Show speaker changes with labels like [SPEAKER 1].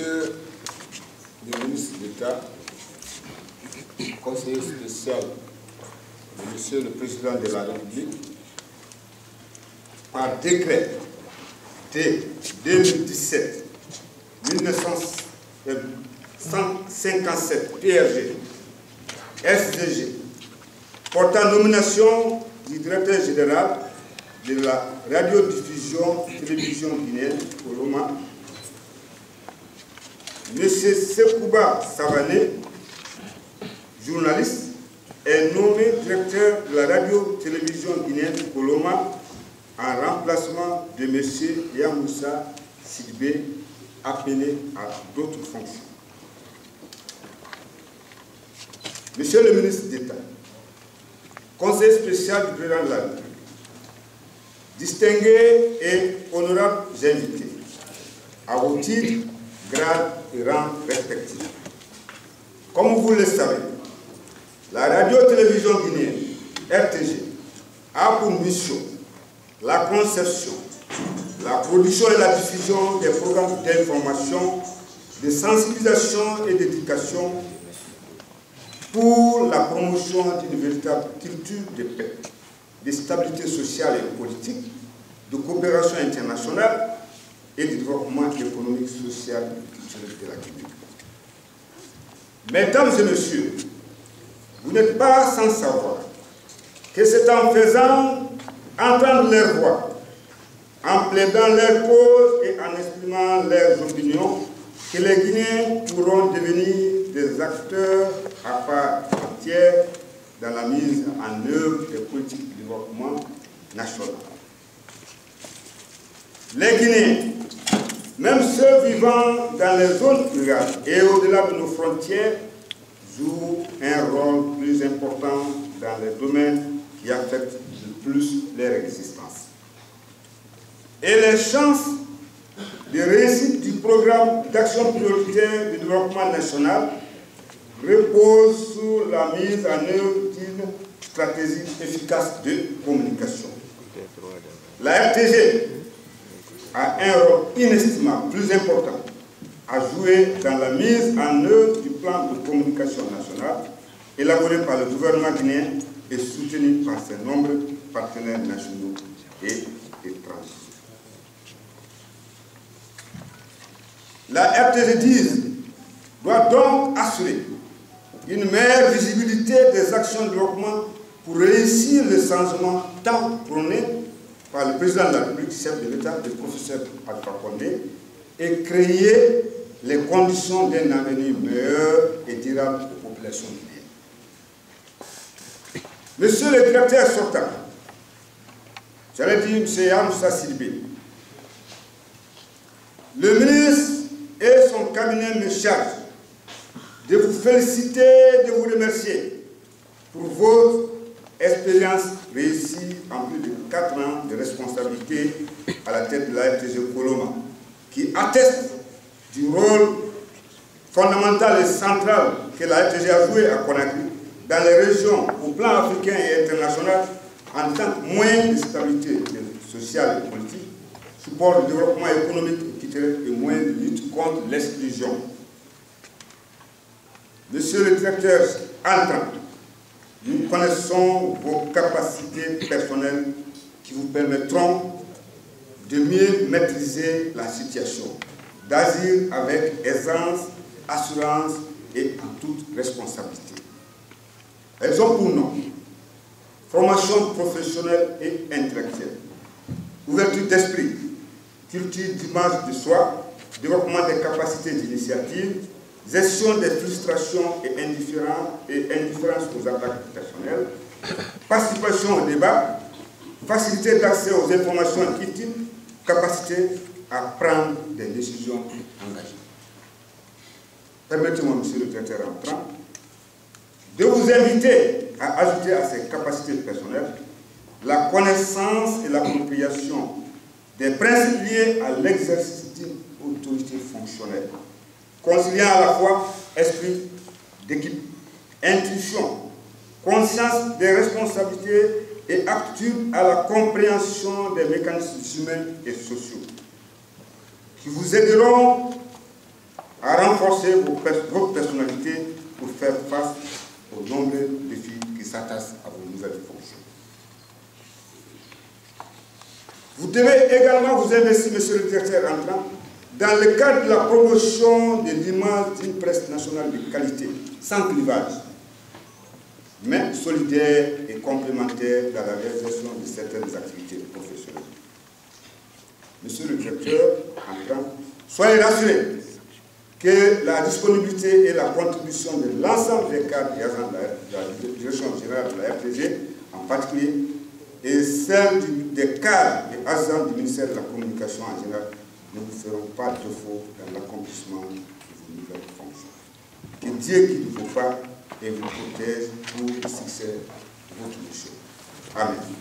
[SPEAKER 1] Monsieur le ministre d'État, conseiller spécial de Monsieur le Président de la République, par décret de 2017-1957 PRG, SDG, portant nomination du directeur général de la radiodiffusion télévision guinéenne, Koloma, M. Sekouba Savané, journaliste, est nommé directeur de la radio-télévision guinéenne Koloma en remplacement de M. Yamoussa Sidibé, appelé à d'autres fonctions. Monsieur le ministre d'État, conseiller spécial du président de la République, distingués et honorables invités, à vos titres, grades et rangs respectifs. Comme vous le savez, la radio-télévision guinéenne, RTG, a pour mission la conception, la production et la diffusion des programmes d'information, de sensibilisation et d'éducation pour la promotion d'une véritable culture de paix, de stabilité sociale et politique, de coopération internationale et de développement économique, social et culturel de la Guinée. Mesdames et messieurs, vous n'êtes pas sans savoir que c'est en faisant entendre leur voix, en plaidant leurs causes et en exprimant leurs opinions que les Guinéens pourront devenir des acteurs à part entière dans la mise en œuvre des politiques de développement national. Les Guinéens, même ceux vivant dans les zones rurales et au-delà de nos frontières, jouent un rôle plus important dans les domaines qui affectent le plus leur existence. Et les chances de réussite du programme d'action prioritaire du développement national reposent sur la mise en œuvre d'une stratégie efficace de communication. La RTG a un rôle inestimable, plus important, à jouer dans la mise en œuvre du plan de communication nationale élaboré par le gouvernement guinéen et soutenu par ses nombreux partenaires nationaux et étrangers. La RTG doit donc assurer une meilleure visibilité des actions de développement pour réussir le changement tant prôné par le président de la République, chef de l'État, le professeur Alpha Condé, et créer les conditions d'un avenir meilleur et durable aux populations guinéennes. Monsieur le directeur sortant, j'allais dire M. Yamoussa Sidibé, le ministre et son cabinet me chargent de vous féliciter, de vous remercier pour votre expérience réussie en plus de 4 ans de responsabilité à la tête de la RTG Koloma, qui atteste du rôle fondamental et central que la RTG a joué à Conakry dans les régions au plan africain et international en tant que moyen de stabilité sociale et politique, support du développement économique et culturel et moyen de lutte contre l'exclusion. Monsieur le directeur entrant, nous connaissons vos capacités personnelles qui vous permettront de mieux maîtriser la situation, d'agir avec aisance, assurance et en toute responsabilité. Elles ont pour nom formation professionnelle et intellectuelle, ouverture d'esprit, culture d'image de soi, développement des capacités d'initiative, gestion des frustrations et indifférence aux attaques personnelles, participation au débat, facilité d'accès aux informations utiles, capacité à prendre des décisions engagées. Permettez-moi, monsieur le directeur entrant, de vous inviter à ajouter à ces capacités personnelles la connaissance et l'appropriation des principes liés à l'exercice d'une autorité fonctionnelle, conciliant à la fois esprit d'équipe, intuition, conscience des responsabilités et aptitude à la compréhension des mécanismes humains et sociaux, qui vous aideront à renforcer votre personnalité pour faire face aux nombreux défis qui s'attachent à vos nouvelles fonctions. Vous devez également vous investir, monsieur le directeur entrant, dans le cadre de la promotion de l'image d'une presse nationale de qualité, sans clivage, mais solidaire et complémentaire dans la réalisation de certaines activités professionnelles. Monsieur le directeur entrant, soyez rassurés que la disponibilité et la contribution de l'ensemble des cadres et agents de la direction générale de la RTG, en particulier, et celle des cadres et agents du ministère de la Communication en général, ne vous feront pas défaut dans l'accomplissement de vos nouvelles fonctions. Que Dieu qui ne vous parle et vous protège pour le succès de votre mission. Amen.